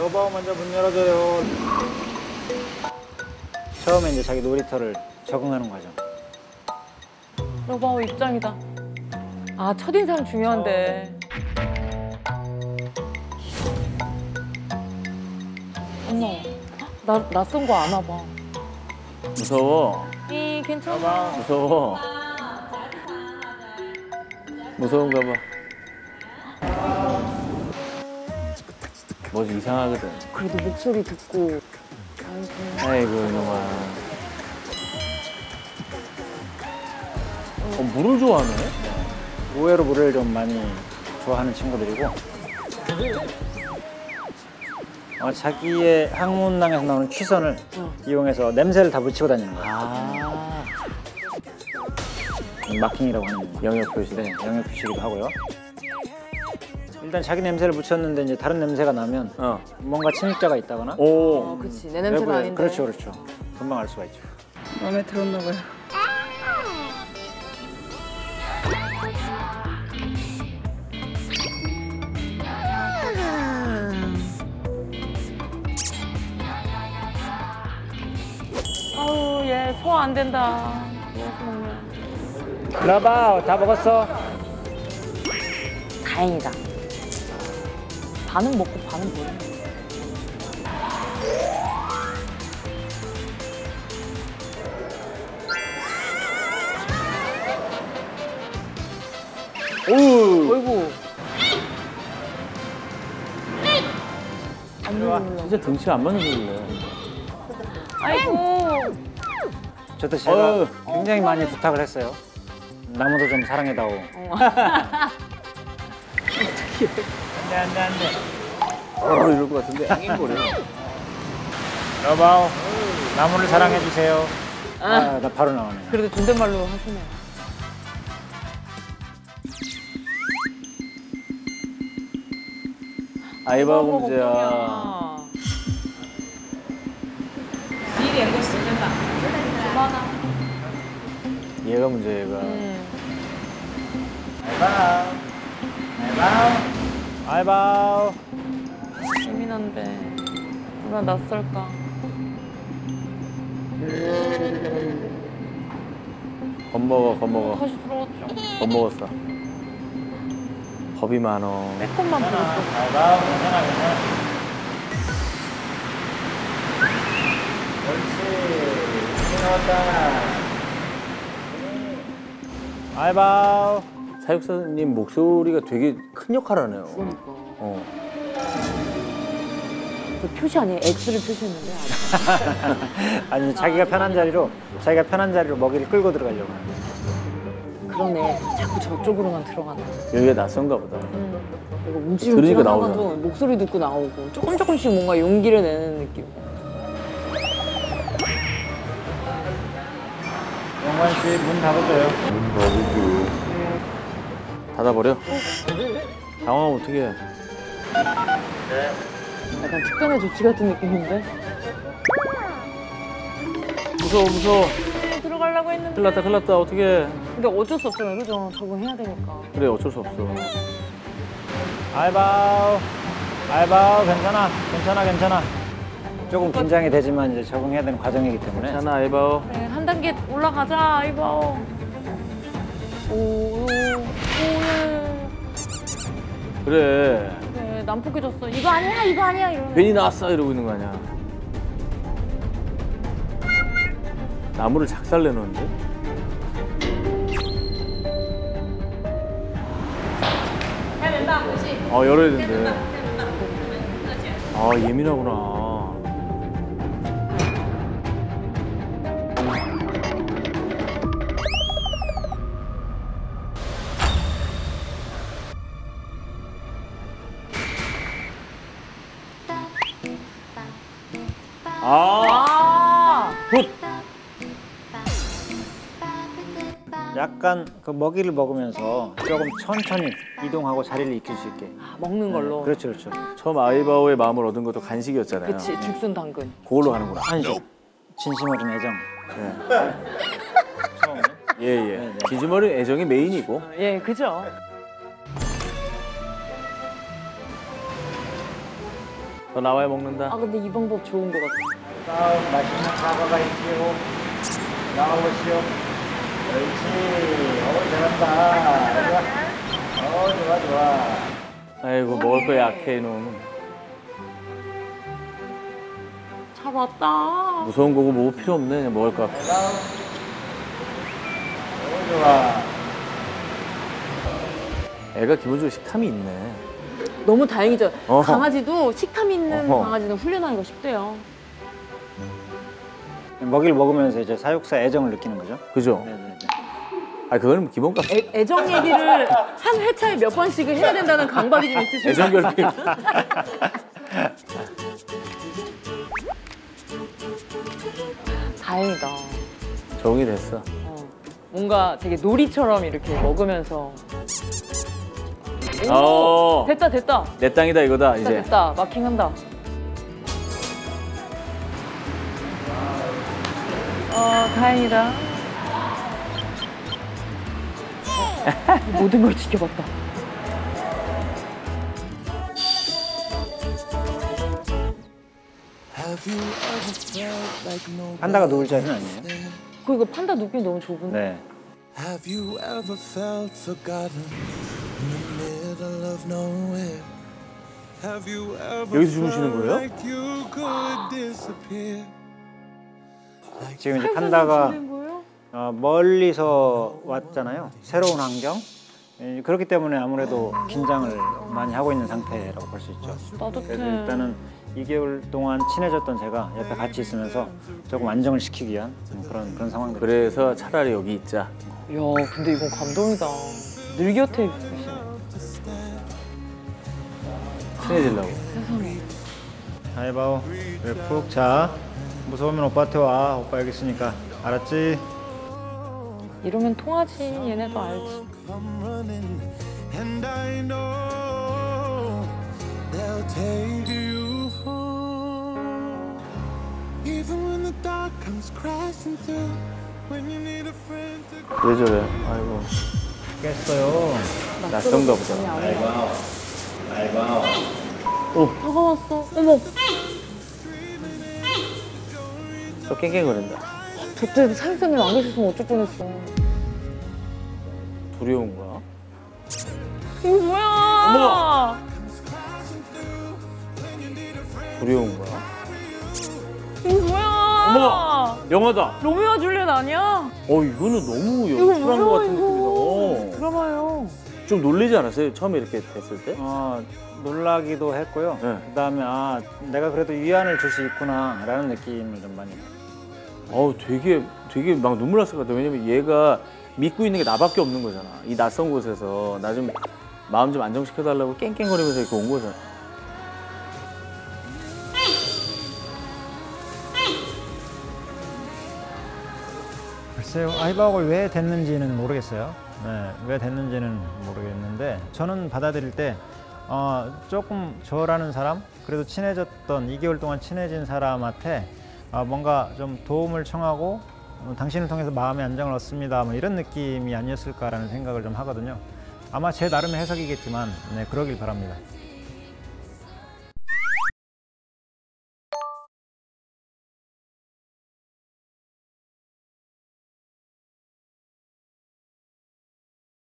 여보 먼저 문 열어줘요. 처음에 이제 자기 놀이터를 적응하는 과정. 여보 입장이다. 아 첫인상 중요한데. 어머, 나 낯선 거 아나 봐. 무서워. 괜찮아. 무서워. 무서운가 봐. 뭐지 이상하거든. 그래도 목소리 듣고. 아이고 이놈아. 물을 좋아하네? 의외로 물을 좀 많이 좋아하는 친구들이고 자기의 항문낭에서 나오는 취선을 이용해서 냄새를 다 묻히고 다니는 거예요. 아. 마킹이라고 하는 영역 표시, 네, 영역 표시기도 하고요. 일단 자기 냄새를 묻혔는데 이제 다른 냄새가 나면 뭔가 침입자가 있다거나. 오. 그렇지 내 냄새가 외부에, 아닌데. 그렇죠, 그렇죠. 금방 알 수가 있죠. 마음에 들었나 봐요. 아우 얘 소화 안 된다. 누워서 먹으면. 라바 다 먹었어? 다행이다. 반은 먹고 반은 뭐야? 오. 어이구. 안 먹을래. 진짜 등치가 안 맞는 소리네. 아이고. 저도 제가 굉장히 많이 부탁을 했어요. 나무도 좀 사랑해다오. 안돼. 이럴 것 같은데 앵앵거려. 여보 나무를 사랑해주세요. 나 바로 나오네. 그래도 존댓말로 하시네. 아이바 공주야. 얘가 문제야 얘가. 아이바우. 예민한데 얼마나 낯설까. 겁먹어. 다시 들어왔죠. 겁먹었어. 겁이 많어. 빼꼼만 보고 아이바우 괜찮아. 옳지. 잘 나왔다. 아이바우. 사육사님 목소리가 되게 큰 역할을 하네요. 그러니까. 그 표시 아니에요? X를 표시했는데. 아니 자기가 편한 자리로 먹이를 끌고 들어가려고. 그러네. 자꾸 저쪽으로만 들어가네. 여기가 낯선가 보다. 이거 들으니까 움찔움찔 나오잖아. 하다가도 목소리 듣고 나오고 조금씩 뭔가 용기를 내는 느낌. 영관 씨 문 닫아줘요. 닫아버려? 당황하면 어떡해. 약간 특단의 조치 같은 느낌인데? 무서워. 들어가려고 했는데. 큰일 났다. 어떡해. 근데 어쩔 수 없잖아요, 그죠? 적응해야 되니까. 그래, 어쩔 수 없어. 아이바우 괜찮아. 조금 긴장이 되지만 이제 적응해야 되는 과정이기 때문에. 괜찮아, 아이바오. 그래, 한 단계 올라가자, 아이바오. 오. 그래. 그래, 난폭해졌어. 이거 아니야, 이러면. 괜히 나왔어 이러고 있는 거 아니야. 나무를 작살 내놓는데? 해야 된다, 그렇지? 열어야 된대. 예민하구나. 굿! 약간 그 먹이를 먹으면서 조금 천천히 이동하고 자리를 익힐 수 있게. 먹는 걸로. 그렇죠. 처음 아이바오의 마음을 얻은 것도 간식이었잖아요. 그치, 죽순 당근. 그걸로 하는구나. 아니죠. 진심 어린 애정. 네. 처음에. 예. 지지머리 애정이 메인이고. 예, 그죠? 너 나와야 먹는다. 아 근데 이 방법 좋은 것 같아. 다음 맛있는 사과가 있지요. 나오시오. 옳지. 잘한다. 좋아, 좋아. 아이고 먹을 거 약해 이놈. 잡았다. 무서운 거고 뭐 필요 없네. 그냥 먹을 거. 좋아. 애가 기본적으로 식탐이 있네. 너무 다행이죠. 어허. 강아지도 식탐 있는 어허. 강아지는 훈련하기가 쉽대요. 먹이를 먹으면서 이제 사육사 애정을 느끼는 거죠. 그죠? 네네네. 아 그거는 기본값. 애정 얘기를 한 회차에 몇 번씩을 해야 된다는 강박이 좀 있으시죠? 애정 결핍. 다행이다. 적응이 됐어. 뭔가 되게 놀이처럼 이렇게 먹으면서. 오, 어. 됐다 됐다. 내 땅이다 이거다 됐다 이제. 됐다. 마킹한다. 다행이다. 모든 걸 지켜봤다. 판다가 누울 자리는 아니에요. 이거 판다 눕기 너무 좁은데. 네. Have you ever felt forgotten in the middle of nowhere? Have you ever 여기서 주무시는 felt 거예요? like you could disappear? 지금 이제 판다가 지낸 거예요? 멀리서 왔잖아요. 새로운 환경. 그렇기 때문에 아무래도 긴장을 많이 하고 있는 상태라고 볼 수 있죠. 따뜻해. 그래서 일단은 2개월 동안 친해졌던 제가 옆에 같이 있으면서 조금 안정을 시키기 위한 그런 상황들. 그래서 차라리 여기 있자. 야, 근데 이건 감동이다. 늘 곁에 있으시네. 친해지려고. 아이바오, 그래 푹 자. 무서우면 오빠한테 와. 오빠 여기 있으니까. 알았지? 이러면 통하지. 얘네도 알지. Come running, and I know they'll take you home. Even when the dark comes crashing through, when you need a friend to 왜 저래? 아이고. 깼어요. 낯선가 보다. 아이바오. 다가왔어. 어머, 또 깽깽거린다. 저때 사육사님 안 계셨으면 어쩔 뻔했어. 둘이 온 거야? 이거 뭐야? 어머! 둘이 온 거야? 이거 뭐야? 어머! 영화다. 로미오와 줄리엣 아니야? 이거는 너무 이거 연출한 것 뭐야, 같은 이거. 느낌이다. 드라마요. 좀 놀라지 않았어요? 처음에 이렇게 됐을 때? 놀라기도 했고요. 네. 그다음에 내가 그래도 위안을 줄 수 있구나라는 느낌을 좀 많이. 되게 막 눈물 났을 것 같아. 왜냐면 얘가 믿고 있는 게 나밖에 없는 거잖아. 이 낯선 곳에서 나 좀 마음 좀 안정시켜달라고 깽깽거리면서 이렇게 온 거잖아. 글쎄요, 아이바오가 왜 됐는지는 모르겠어요. 네, 왜 됐는지는 모르겠는데 저는 받아들일 때 조금 저라는 사람, 그래도 친해졌던 2개월 동안 친해진 사람한테 뭔가 좀 도움을 청하고 당신을 통해서 마음의 안정을 얻습니다. 뭐 이런 느낌이 아니었을까라는 생각을 좀 하거든요. 아마 제 나름의 해석이겠지만, 네, 그러길 바랍니다.